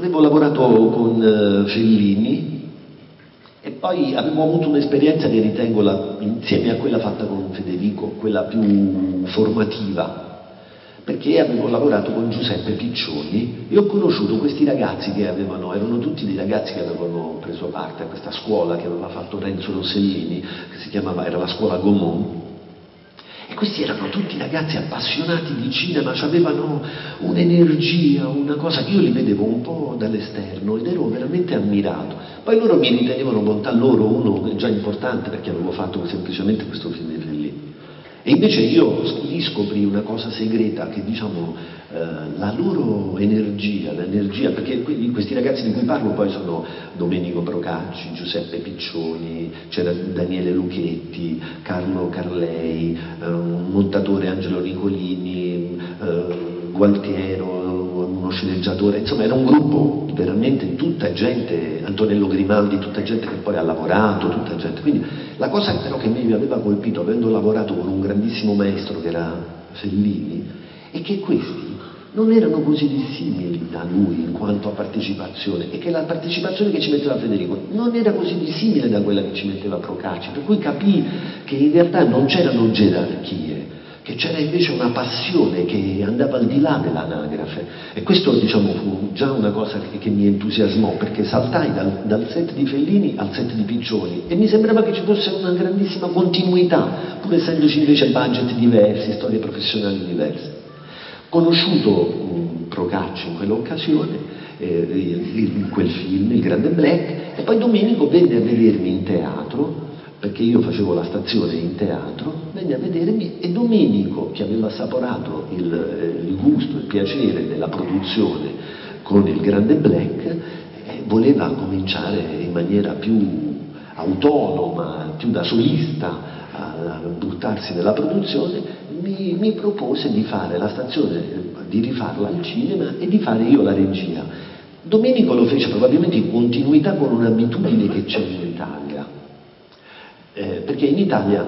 avevo lavorato con Fellini e poi avevo avuto un'esperienza che ritengo, insieme a quella fatta con Federico, quella più formativa, perché avevo lavorato con Giuseppe Piccioni e ho conosciuto questi ragazzi che erano tutti dei ragazzi che avevano preso parte a questa scuola che aveva fatto Renzo Rossellini, che era la scuola Gaumont. E questi erano tutti ragazzi appassionati di cinema, avevano un'energia, una cosa che io li vedevo un po' dall'esterno ed ero veramente ammirato. Poi loro mi ritenevano bontà loro, uno già importante perché avevo fatto semplicemente questo film di Fellini. E invece io lì scoprì una cosa segreta che la loro energia, perché questi ragazzi di cui parlo poi sono Domenico Procacci, Giuseppe Piccioni, c'era Daniele Lucchetti, Carlo Carlei, un montatore Angelo Nicolini, Gualtiero, uno sceneggiatore, insomma era un gruppo veramente tutta gente, Antonello Grimaldi, tutta gente che poi ha lavorato, tutta gente. Quindi la cosa però che mi aveva colpito, avendo lavorato con un grandissimo maestro che era Fellini, è che questi non erano così dissimili da lui in quanto a partecipazione e che la partecipazione che ci metteva Federico non era così dissimile da quella che ci metteva Procacci, per cui capì che in realtà non c'erano gerarchie, che c'era invece una passione che andava al di là dell'anagrafe e questo fu già una cosa che mi entusiasmò perché saltai dal set di Fellini al set di Piccioni e mi sembrava che ci fosse una grandissima continuità pur essendoci invece budget diversi, storie professionali diverse. Conosciuto Procacci in quell'occasione, in quel film, Il Grande Black, e poi Domenico venne a vedermi in teatro perché io facevo la stazione in teatro, venne a vedermi e Domenico, che aveva assaporato il gusto, il piacere della produzione con Il Grande Black, voleva cominciare in maniera più autonoma, più da solista, a buttarsi nella produzione, mi propose di fare la stazione, di rifarla al cinema e di fare io la regia. Domenico lo fece probabilmente in continuità con un'abitudine che c'è in Italia. Perché in Italia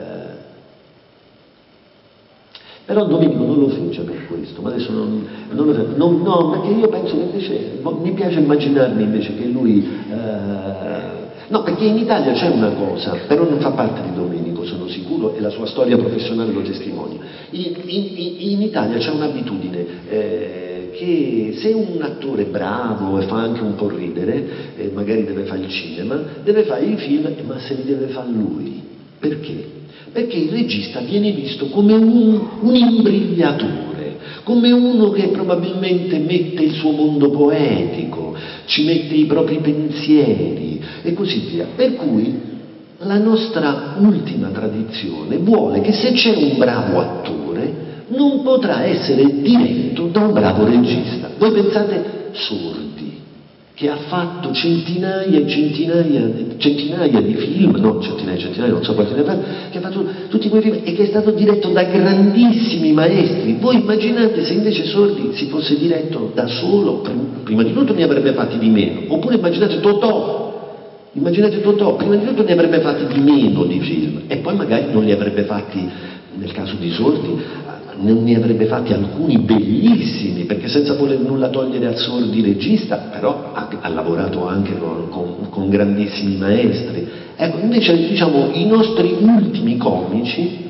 però Domenico non lo fece per questo, ma adesso non lo fece, no, perché io penso che invece mi piace immaginarmi invece che lui no, perché in Italia c'è una cosa, però non fa parte di Domenico, sono sicuro, e la sua storia professionale lo testimonia. In Italia c'è un'abitudine che se un attore è bravo e fa anche un po' ridere, magari deve fare il cinema, deve fare i film, ma se li deve fare lui. Perché? Perché il regista viene visto come un imbrigliatore, come uno che probabilmente mette il suo mondo poetico, ci mette i propri pensieri e così via. Per cui la nostra ultima tradizione vuole che se c'è un bravo attore non potrà essere diretto da un bravo regista. Voi pensate Sordi, che ha fatto centinaia e centinaia di film, no, centinaia, non so quanti ne ha fatto, che ha fatto tutti quei film e che è stato diretto da grandissimi maestri. Voi immaginate se invece Sordi si fosse diretto da solo, prima di tutto ne avrebbe fatti di meno, oppure immaginate Totò, prima di tutto ne avrebbe fatti di meno di film e poi magari non li avrebbe fatti, nel caso di Sordi, non ne avrebbe fatti alcuni bellissimi, perché senza voler nulla togliere al Sordi regista, però ha lavorato anche con grandissimi maestri. Ecco, invece i nostri ultimi comici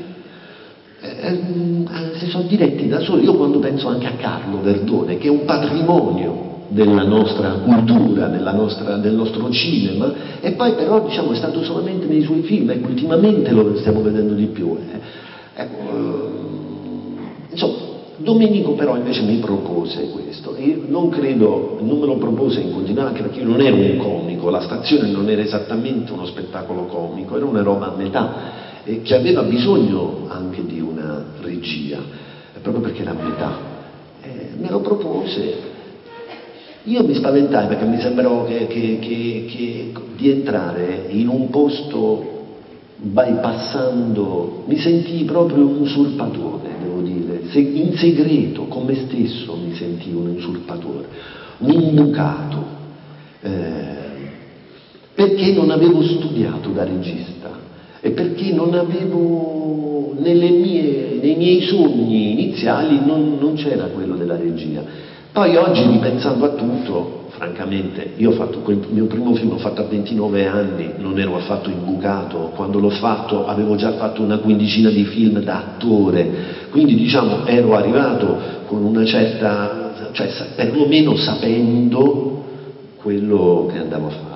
si sono diretti da soli. Io quando penso anche a Carlo Verdone, che è un patrimonio della nostra cultura, del nostro cinema, e poi però è stato solamente nei suoi film, ecco, ultimamente lo stiamo vedendo di più. Insomma, Domenico però invece mi propose questo e io non me lo propose in continuazione, anche perché io non ero un comico, la stazione non era esattamente uno spettacolo comico, era una roba a metà che aveva bisogno anche di una regia, proprio perché era a metà. Me lo propose, io mi spaventai perché mi sembrò che di entrare in un posto bypassando, mi sentii proprio un usurpatore, devo dire, in segreto con me stesso mi sentii un usurpatore, un imbucato, perché non avevo studiato da regista e perché non avevo nei miei sogni iniziali non c'era quello della regia. Poi oggi, ripensando a tutto, francamente, io ho fatto quel mio primo film, l'ho fatto a 29 anni, non ero affatto imbucato, quando l'ho fatto avevo già fatto una quindicina di film da attore, quindi diciamo ero arrivato con una certa, cioè perlomeno sapendo quello che andavo a fare.